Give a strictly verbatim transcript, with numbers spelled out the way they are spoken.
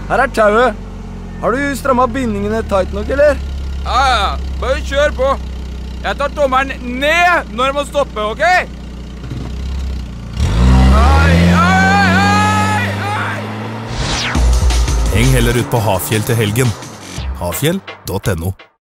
Her er tauet. Har du strammet bindingene tight nok, eller? Ja, ja, bare kjør på. Jeg tar tommeren ned når jeg må stoppe, ok? Ai, ai, ai, ai. Heng heller ut på Hafjell til helgen. Hafjell punktum no